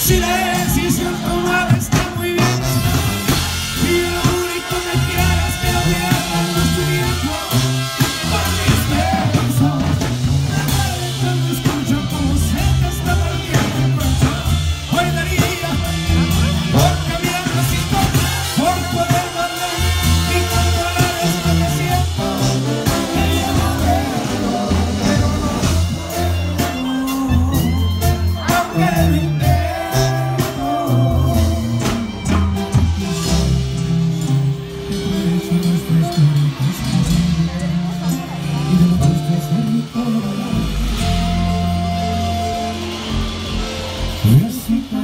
Silencio, tu madre está muy bien. Y lo único que quieres que no pierdas más tu tiempo por mis besos. Cuando escucho como sé que está partiendo el pecho, hoy daría por cambiar así por poder volver y controlar esto que siento. Quería moverlo, pero no, aunque lo intento. Yes,